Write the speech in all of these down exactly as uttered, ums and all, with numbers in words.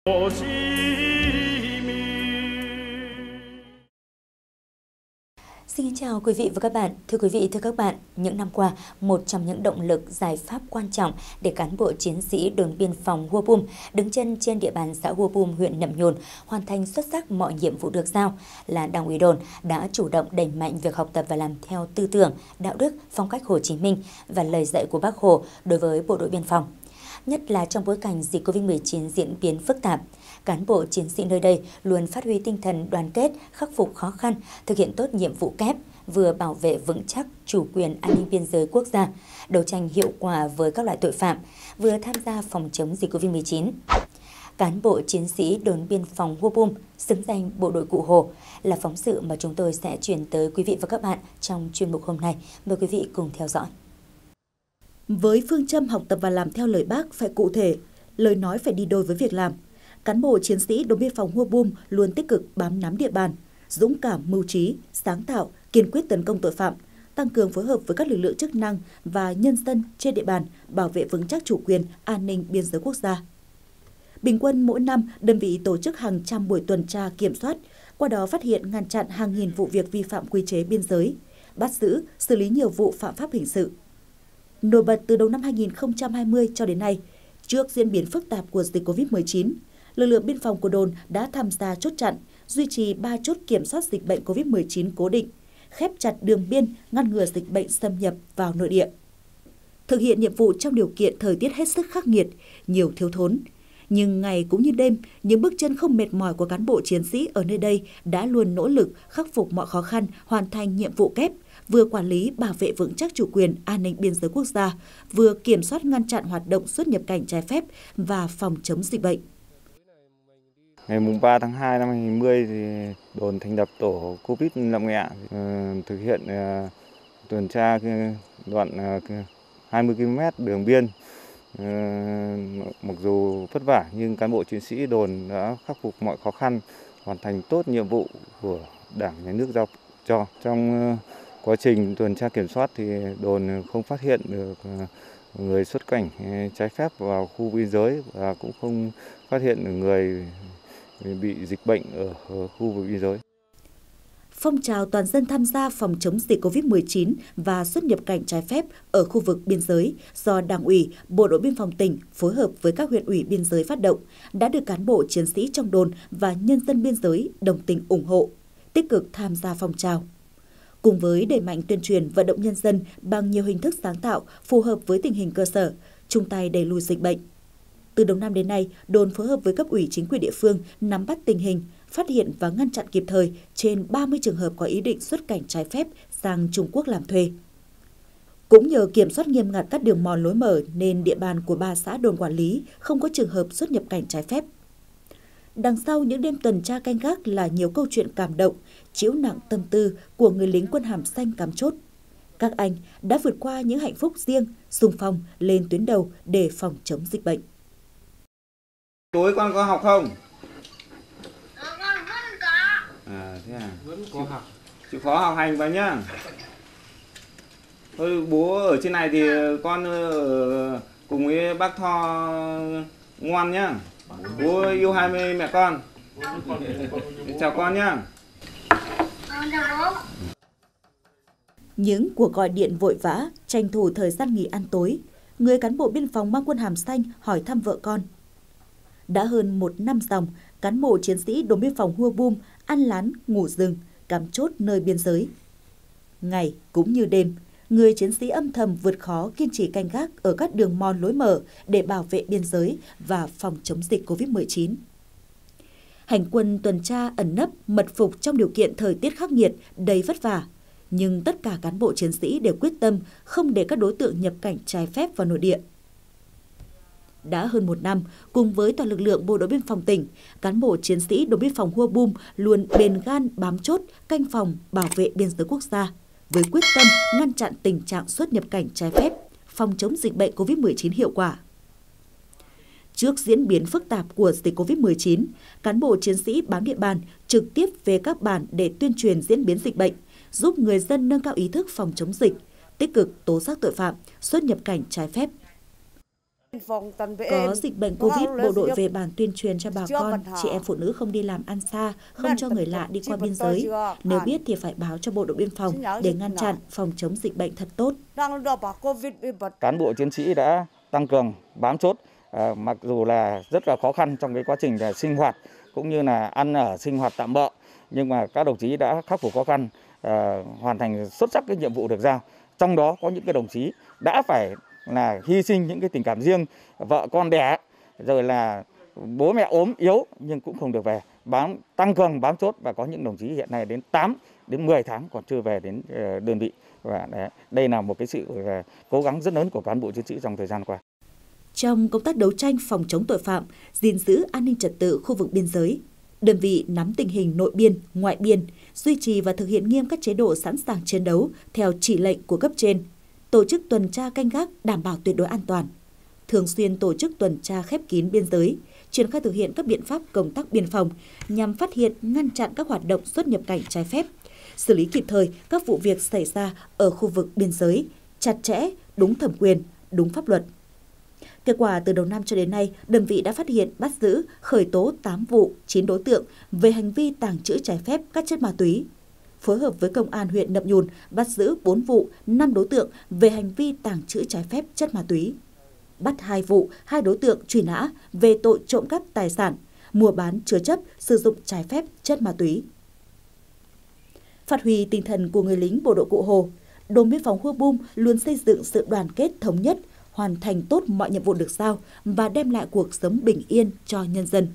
Xin chào quý vị và các bạn. Thưa quý vị, thưa các bạn, những năm qua, một trong những động lực giải pháp quan trọng để cán bộ chiến sĩ đồn biên phòng Hua Bum đứng chân trên địa bàn xã Hua Bum, huyện Nậm Nhùn hoàn thành xuất sắc mọi nhiệm vụ được giao là Đảng ủy đồn đã chủ động đẩy mạnh việc học tập và làm theo tư tưởng, đạo đức, phong cách Hồ Chí Minh và lời dạy của Bác Hồ đối với bộ đội biên phòng. Nhất là trong bối cảnh dịch Covid mười chín diễn biến phức tạp, cán bộ chiến sĩ nơi đây luôn phát huy tinh thần đoàn kết, khắc phục khó khăn, thực hiện tốt nhiệm vụ kép, vừa bảo vệ vững chắc chủ quyền an ninh biên giới quốc gia, đấu tranh hiệu quả với các loại tội phạm, vừa tham gia phòng chống dịch Covid mười chín. Cán bộ chiến sĩ đồn biên phòng Hua Bum xứng danh bộ đội Cụ Hồ là phóng sự mà chúng tôi sẽ chuyển tới quý vị và các bạn trong chuyên mục hôm nay. Mời quý vị cùng theo dõi. Với phương châm học tập và làm theo lời Bác phải cụ thể, lời nói phải đi đôi với việc làm, cán bộ chiến sĩ đồn biên phòng Hua Bum luôn tích cực bám nắm địa bàn, dũng cảm mưu trí, sáng tạo, kiên quyết tấn công tội phạm, tăng cường phối hợp với các lực lượng chức năng và nhân dân trên địa bàn bảo vệ vững chắc chủ quyền, an ninh biên giới quốc gia. Bình quân mỗi năm, đơn vị tổ chức hàng trăm buổi tuần tra kiểm soát, qua đó phát hiện ngăn chặn hàng nghìn vụ việc vi phạm quy chế biên giới, bắt giữ, xử lý nhiều vụ phạm pháp hình sự. Nổi bật từ đầu năm hai nghìn không trăm hai mươi cho đến nay, trước diễn biến phức tạp của dịch Covid mười chín, lực lượng biên phòng của đồn đã tham gia chốt chặn, duy trì ba chốt kiểm soát dịch bệnh Covid mười chín cố định, khép chặt đường biên, ngăn ngừa dịch bệnh xâm nhập vào nội địa. Thực hiện nhiệm vụ trong điều kiện thời tiết hết sức khắc nghiệt, nhiều thiếu thốn. Nhưng ngày cũng như đêm, những bước chân không mệt mỏi của cán bộ chiến sĩ ở nơi đây đã luôn nỗ lực khắc phục mọi khó khăn, hoàn thành nhiệm vụ kép, vừa quản lý bảo vệ vững chắc chủ quyền an ninh biên giới quốc gia, vừa kiểm soát ngăn chặn hoạt động xuất nhập cảnh trái phép và phòng chống dịch bệnh. Ngày ba tháng hai năm hai nghìn không trăm hai mươi thì đồn thành lập tổ Covid Nậm Nghẹ thực hiện tuần tra đoạn hai mươi ki lô mét đường biên. Mặc dù vất vả nhưng cán bộ chiến sĩ đồn đã khắc phục mọi khó khăn, hoàn thành tốt nhiệm vụ của Đảng, Nhà nước giao cho. Trong quá trình tuần tra kiểm soát thì đồn không phát hiện được người xuất cảnh trái phép vào khu biên giới và cũng không phát hiện được người bị dịch bệnh ở khu vực biên giới. Phong trào toàn dân tham gia phòng chống dịch Covid mười chín và xuất nhập cảnh trái phép ở khu vực biên giới do Đảng ủy, Bộ đội Biên phòng tỉnh phối hợp với các huyện ủy biên giới phát động đã được cán bộ chiến sĩ trong đồn và nhân dân biên giới đồng tình ủng hộ, tích cực tham gia phong trào. Cùng với đẩy mạnh tuyên truyền vận động nhân dân bằng nhiều hình thức sáng tạo phù hợp với tình hình cơ sở, chung tay đẩy lùi dịch bệnh. Từ đầu năm đến nay, đồn phối hợp với cấp ủy chính quyền địa phương nắm bắt tình hình, phát hiện và ngăn chặn kịp thời trên ba mươi trường hợp có ý định xuất cảnh trái phép sang Trung Quốc làm thuê. Cũng nhờ kiểm soát nghiêm ngặt các đường mòn lối mở nên địa bàn của ba xã đồn quản lý không có trường hợp xuất nhập cảnh trái phép. Đằng sau những đêm tuần tra canh gác là nhiều câu chuyện cảm động, trĩu nặng tâm tư của người lính quân hàm xanh cắm chốt. Các anh đã vượt qua những hạnh phúc riêng, xung phong lên tuyến đầu để phòng chống dịch bệnh. Tối con có học không? À, thế à? Vẫn có học. Chịu khó học hành vào nhá. Thôi bố ở trên này thì con ở cùng với bác Tho ngoan nhá. Bố yêu hai mươi mẹ con. Chào con nhá. Những cuộc gọi điện vội vã, tranh thủ thời gian nghỉ ăn tối, người cán bộ biên phòng mang quân hàm xanh hỏi thăm vợ con. Đã hơn một năm dòng, cán bộ chiến sĩ đồn biên phòng Hua Bum ăn lán, ngủ rừng, cắm chốt nơi biên giới. Ngày cũng như đêm, người chiến sĩ âm thầm vượt khó kiên trì canh gác ở các đường mòn lối mở để bảo vệ biên giới và phòng chống dịch Covid mười chín. Hành quân tuần tra ẩn nấp, mật phục trong điều kiện thời tiết khắc nghiệt, đầy vất vả. Nhưng tất cả cán bộ chiến sĩ đều quyết tâm không để các đối tượng nhập cảnh trái phép vào nội địa. Đã hơn một năm, cùng với toàn lực lượng Bộ đội Biên phòng tỉnh, cán bộ chiến sĩ đồn biên phòng Hua Bum luôn bền gan bám chốt, canh phòng, bảo vệ biên giới quốc gia, với quyết tâm ngăn chặn tình trạng xuất nhập cảnh trái phép, phòng chống dịch bệnh Covid mười chín hiệu quả. Trước diễn biến phức tạp của dịch Covid mười chín, cán bộ chiến sĩ bám địa bàn trực tiếp về các bản để tuyên truyền diễn biến dịch bệnh, giúp người dân nâng cao ý thức phòng chống dịch, tích cực tố giác tội phạm, xuất nhập cảnh trái phép. Có dịch bệnh Covid, bộ đội về bản tuyên truyền cho bà con, chị em phụ nữ không đi làm ăn xa, không cho người lạ đi qua biên giới. Nếu biết thì phải báo cho bộ đội biên phòng để ngăn chặn, phòng chống dịch bệnh thật tốt. Cán bộ chiến sĩ đã tăng cường bám chốt, à, mặc dù là rất là khó khăn trong cái quá trình là sinh hoạt cũng như là ăn ở sinh hoạt tạm bợ, nhưng mà các đồng chí đã khắc phục khó khăn, à, hoàn thành xuất sắc cái nhiệm vụ được giao. Trong đó có những cái đồng chí đã phải là hy sinh những cái tình cảm riêng, vợ con đẻ, rồi là bố mẹ ốm yếu nhưng cũng không được về, bám tăng cường bám chốt, và có những đồng chí hiện nay đến tám đến mười tháng còn chưa về đến đơn vị, và đây là một cái sự cố gắng rất lớn của cán bộ chiến sĩ trong thời gian qua. Trong công tác đấu tranh phòng chống tội phạm, gìn giữ an ninh trật tự khu vực biên giới, đơn vị nắm tình hình nội biên, ngoại biên, duy trì và thực hiện nghiêm các chế độ sẵn sàng chiến đấu theo chỉ lệnh của cấp trên, tổ chức tuần tra canh gác đảm bảo tuyệt đối an toàn, thường xuyên tổ chức tuần tra khép kín biên giới, triển khai thực hiện các biện pháp công tác biên phòng nhằm phát hiện, ngăn chặn các hoạt động xuất nhập cảnh trái phép, xử lý kịp thời các vụ việc xảy ra ở khu vực biên giới, chặt chẽ, đúng thẩm quyền, đúng pháp luật. Kết quả từ đầu năm cho đến nay, đơn vị đã phát hiện, bắt giữ, khởi tố tám vụ, chín đối tượng về hành vi tàng trữ trái phép các chất ma túy. Phối hợp với Công an huyện Nậm Nhùn bắt giữ bốn vụ, năm đối tượng về hành vi tàng trữ trái phép chất ma túy. Bắt hai vụ, hai đối tượng truy nã về tội trộm cắp tài sản, mua bán chứa chấp, sử dụng trái phép chất ma túy. Phát huy tinh thần của người lính bộ đội Cụ Hồ, đồn biên phòng Hua Bum luôn xây dựng sự đoàn kết thống nhất, hoàn thành tốt mọi nhiệm vụ được giao và đem lại cuộc sống bình yên cho nhân dân.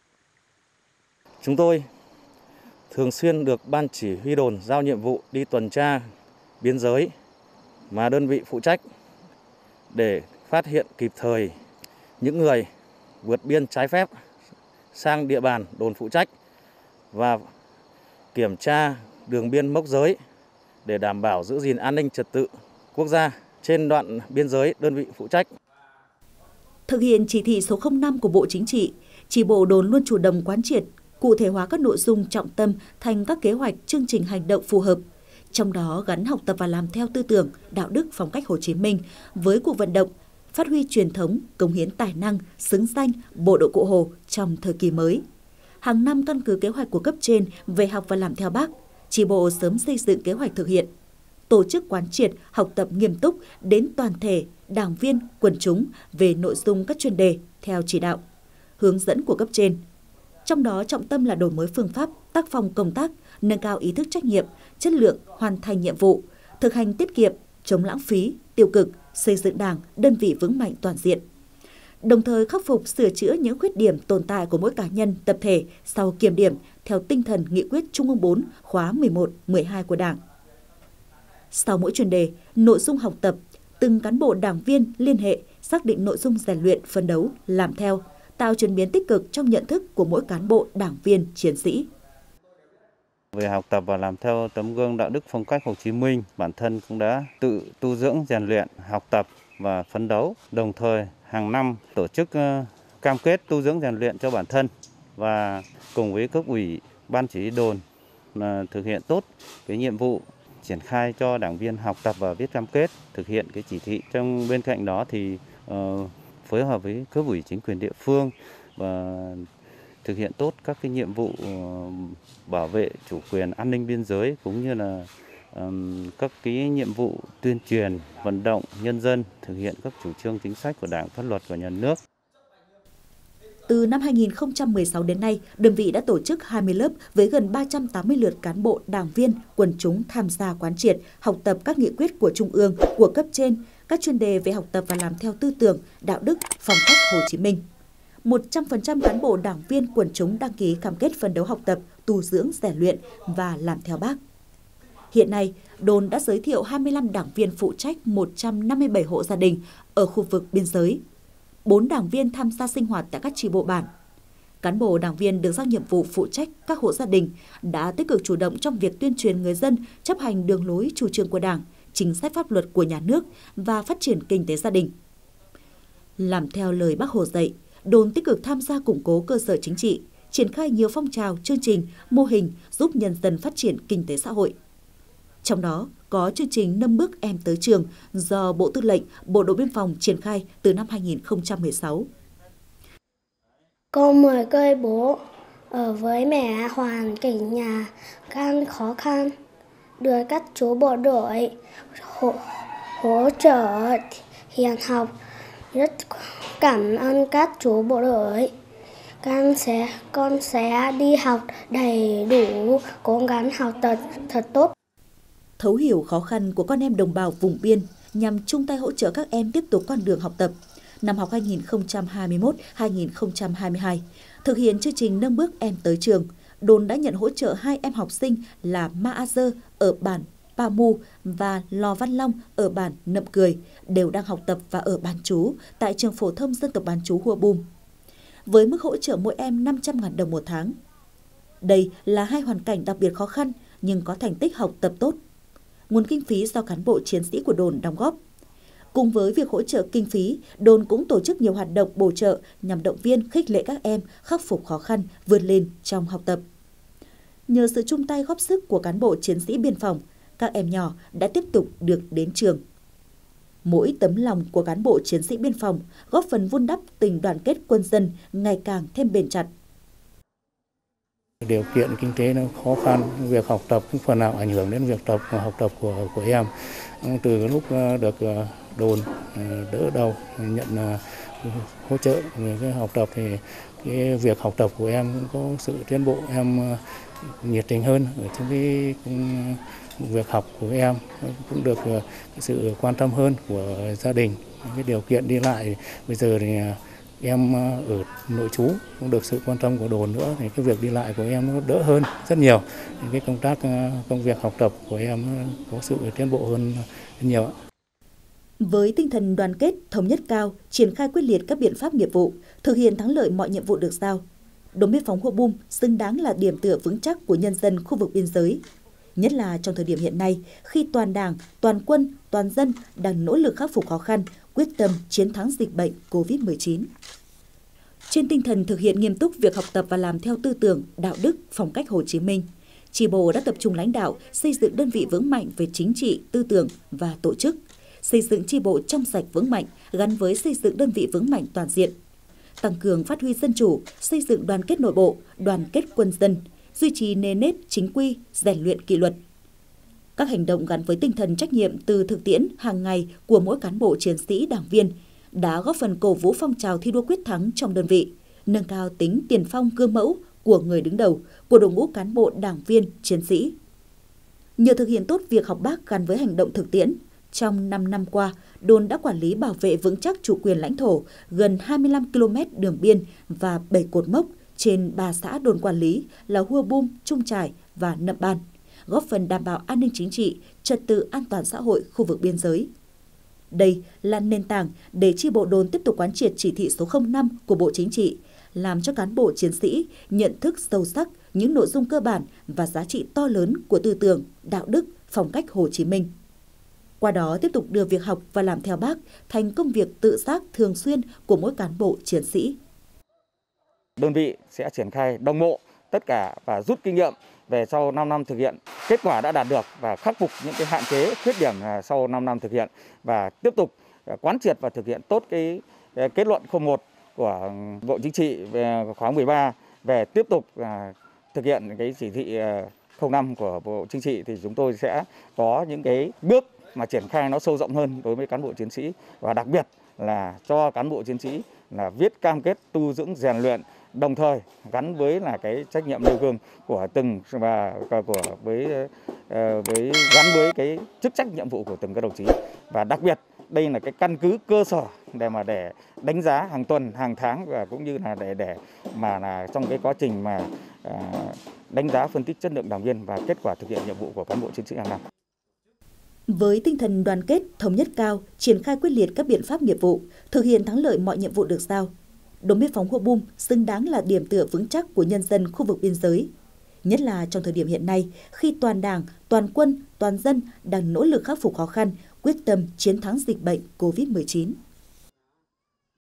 Chúng tôi thường xuyên được Ban Chỉ huy đồn giao nhiệm vụ đi tuần tra biên giới mà đơn vị phụ trách để phát hiện kịp thời những người vượt biên trái phép sang địa bàn đồn phụ trách và kiểm tra đường biên mốc giới để đảm bảo giữ gìn an ninh trật tự quốc gia trên đoạn biên giới đơn vị phụ trách. Thực hiện chỉ thị số không năm của Bộ Chính trị, chi bộ đồn luôn chủ động quán triệt, cụ thể hóa các nội dung trọng tâm thành các kế hoạch, chương trình hành động phù hợp. Trong đó gắn học tập và làm theo tư tưởng, đạo đức, phong cách Hồ Chí Minh với cuộc vận động phát huy truyền thống, cống hiến tài năng, xứng danh bộ đội Cụ Hồ trong thời kỳ mới. Hàng năm căn cứ kế hoạch của cấp trên về học và làm theo Bác, chi bộ sớm xây dựng kế hoạch thực hiện, tổ chức quán triệt, học tập nghiêm túc đến toàn thể đảng viên, quần chúng về nội dung các chuyên đề theo chỉ đạo, hướng dẫn của cấp trên. Trong đó trọng tâm là đổi mới phương pháp, tác phong công tác, nâng cao ý thức trách nhiệm, chất lượng, hoàn thành nhiệm vụ, thực hành tiết kiệm, chống lãng phí, tiêu cực, xây dựng Đảng, đơn vị vững mạnh toàn diện. Đồng thời khắc phục, sửa chữa những khuyết điểm tồn tại của mỗi cá nhân, tập thể sau kiểm điểm theo tinh thần nghị quyết Trung ương bốn khóa mười một, mười hai của Đảng. Sau mỗi chuyên đề, nội dung học tập, từng cán bộ đảng viên liên hệ xác định nội dung rèn luyện, phấn đấu, làm theo, tạo chuyển biến tích cực trong nhận thức của mỗi cán bộ đảng viên, chiến sĩ. Về học tập và làm theo tấm gương đạo đức phong cách Hồ Chí Minh, bản thân cũng đã tự tu dưỡng, rèn luyện, học tập và phấn đấu. Đồng thời hàng năm tổ chức cam kết tu dưỡng rèn luyện cho bản thân và cùng với cấp ủy, ban chỉ huy đồn thực hiện tốt cái nhiệm vụ triển khai cho đảng viên học tập và viết cam kết, thực hiện cái chỉ thị. Trong bên cạnh đó thì uh, phối hợp với cấp ủy chính quyền địa phương và thực hiện tốt các cái nhiệm vụ uh, bảo vệ chủ quyền an ninh biên giới, cũng như là um, các cái nhiệm vụ tuyên truyền, vận động nhân dân thực hiện các chủ trương chính sách của Đảng, pháp luật của nhà nước. Từ năm hai nghìn không trăm mười sáu đến nay, đơn vị đã tổ chức hai mươi lớp với gần ba trăm tám mươi lượt cán bộ, đảng viên, quần chúng tham gia quán triệt, học tập các nghị quyết của Trung ương, của cấp trên, các chuyên đề về học tập và làm theo tư tưởng, đạo đức, phong cách Hồ Chí Minh. một trăm phần trăm cán bộ, đảng viên, quần chúng đăng ký cam kết phấn đấu học tập, tu dưỡng, rèn luyện và làm theo Bác. Hiện nay, đồn đã giới thiệu hai mươi lăm đảng viên phụ trách một trăm năm mươi bảy hộ gia đình ở khu vực biên giới. bốn đảng viên tham gia sinh hoạt tại các chi bộ bản. Cán bộ đảng viên được giao nhiệm vụ phụ trách các hộ gia đình đã tích cực chủ động trong việc tuyên truyền người dân chấp hành đường lối chủ trương của Đảng, chính sách pháp luật của nhà nước và phát triển kinh tế gia đình. Làm theo lời Bác Hồ dạy, đồn tích cực tham gia củng cố cơ sở chính trị, triển khai nhiều phong trào, chương trình, mô hình giúp nhân dân phát triển kinh tế xã hội. Trong đó, có chương trình nâng bước em tới trường do Bộ Tư lệnh Bộ đội Biên phòng triển khai từ năm hai nghìn không trăm mười sáu. Con mười cây bố ở với mẹ hoàn cảnh nhà gan khó khăn, được các chú bộ đội hỗ, hỗ trợ hiền học. Rất cảm ơn các chú bộ đội. Con sẽ, con sẽ đi học đầy đủ, cố gắng học tập thật tốt. Thấu hiểu khó khăn của con em đồng bào vùng biên nhằm chung tay hỗ trợ các em tiếp tục con đường học tập. Năm học hai nghìn không trăm hai mươi mốt hai nghìn không trăm hai mươi hai, thực hiện chương trình nâng bước em tới trường, đồn đã nhận hỗ trợ hai em học sinh là Ma A Dơ ở bản Pa Mu và Lò Văn Long ở bản Nậm Cười đều đang học tập và ở bán trú tại trường phổ thông dân tộc bán trú Hua Bum. Với mức hỗ trợ mỗi em năm trăm nghìn đồng một tháng. Đây là hai hoàn cảnh đặc biệt khó khăn nhưng có thành tích học tập tốt. Nguồn kinh phí do cán bộ chiến sĩ của đồn đóng góp. Cùng với việc hỗ trợ kinh phí, đồn cũng tổ chức nhiều hoạt động bổ trợ nhằm động viên khích lệ các em khắc phục khó khăn, vươn lên trong học tập. Nhờ sự chung tay góp sức của cán bộ chiến sĩ biên phòng, các em nhỏ đã tiếp tục được đến trường. Mỗi tấm lòng của cán bộ chiến sĩ biên phòng góp phần vun đắp tình đoàn kết quân dân ngày càng thêm bền chặt. Điều kiện kinh tế nó khó khăn, việc học tập cũng phần nào ảnh hưởng đến việc tập học tập của của em. Từ lúc được đồn đỡ đầu nhận hỗ trợ về cái học tập thì cái việc học tập của em cũng có sự tiến bộ, em nhiệt tình hơn ở trong cái việc học của em, cũng được cái sự quan tâm hơn của gia đình. Cái điều kiện đi lại bây giờ thì em ở nội trú cũng được sự quan tâm của đồn nữa, thì cái việc đi lại của em nó đỡ hơn rất nhiều. Thì cái công tác công việc học tập của em có sự tiến bộ hơn rất nhiều. Với tinh thần đoàn kết, thống nhất cao, triển khai quyết liệt các biện pháp nghiệp vụ, thực hiện thắng lợi mọi nhiệm vụ được giao, đồn biên phòng Hua Bum xứng đáng là điểm tựa vững chắc của nhân dân khu vực biên giới. Nhất là trong thời điểm hiện nay, khi toàn Đảng, toàn quân, toàn dân đang nỗ lực khắc phục khó khăn, quyết tâm chiến thắng dịch bệnh Covid mười chín. Trên tinh thần thực hiện nghiêm túc việc học tập và làm theo tư tưởng, đạo đức, phong cách Hồ Chí Minh, chi bộ đã tập trung lãnh đạo xây dựng đơn vị vững mạnh về chính trị, tư tưởng và tổ chức, xây dựng chi bộ trong sạch vững mạnh gắn với xây dựng đơn vị vững mạnh toàn diện, tăng cường phát huy dân chủ, xây dựng đoàn kết nội bộ, đoàn kết quân dân, duy trì nề nếp chính quy, rèn luyện kỷ luật. Các hành động gắn với tinh thần trách nhiệm từ thực tiễn hàng ngày của mỗi cán bộ chiến sĩ đảng viên đã góp phần cổ vũ phong trào thi đua quyết thắng trong đơn vị, nâng cao tính tiền phong gương mẫu của người đứng đầu, của đội ngũ cán bộ đảng viên, chiến sĩ. Nhờ thực hiện tốt việc học bác gắn với hành động thực tiễn, trong năm năm qua, đồn đã quản lý bảo vệ vững chắc chủ quyền lãnh thổ gần hai mươi lăm ki lô mét đường biên và bảy cột mốc trên ba xã đồn quản lý là Hua Bum, Trung Trải và Nậm Ban, góp phần đảm bảo an ninh chính trị, trật tự an toàn xã hội khu vực biên giới. Đây là nền tảng để chi bộ đồn tiếp tục quán triệt chỉ thị số không năm của Bộ Chính trị, làm cho cán bộ chiến sĩ nhận thức sâu sắc những nội dung cơ bản và giá trị to lớn của tư tưởng, đạo đức, phong cách Hồ Chí Minh. Qua đó tiếp tục đưa việc học và làm theo Bác thành công việc tự giác thường xuyên của mỗi cán bộ chiến sĩ. Đơn vị sẽ triển khai đồng bộ tất cả và rút kinh nghiệm về sau năm năm thực hiện, kết quả đã đạt được và khắc phục những cái hạn chế, khuyết điểm sau năm năm thực hiện và tiếp tục quán triệt và thực hiện tốt cái kết luận không một của Bộ Chính trị về khóa mười ba về tiếp tục thực hiện cái chỉ thị không năm của Bộ Chính trị, thì chúng tôi sẽ có những cái bước mà triển khai nó sâu rộng hơn đối với cán bộ chiến sĩ, và đặc biệt là cho cán bộ chiến sĩ là viết cam kết tu dưỡng rèn luyện, đồng thời gắn với là cái trách nhiệm nêu gương của từng và của với với gắn với cái chức trách nhiệm vụ của từng các đồng chí, và đặc biệt đây là cái căn cứ cơ sở để mà để đánh giá hàng tuần, hàng tháng, và cũng như là để để mà là trong cái quá trình mà uh, đánh giá phân tích chất lượng đảng viên và kết quả thực hiện nhiệm vụ của cán bộ chiến sĩ hàng năm. Với tinh thần đoàn kết, thống nhất cao, triển khai quyết liệt các biện pháp nghiệp vụ, thực hiện thắng lợi mọi nhiệm vụ được giao, đồn biên phòng Hua Bum xứng đáng là điểm tựa vững chắc của nhân dân khu vực biên giới. Nhất là trong thời điểm hiện nay, khi toàn Đảng, toàn quân, toàn dân đang nỗ lực khắc phục khó khăn, quyết tâm chiến thắng dịch bệnh Covid mười chín.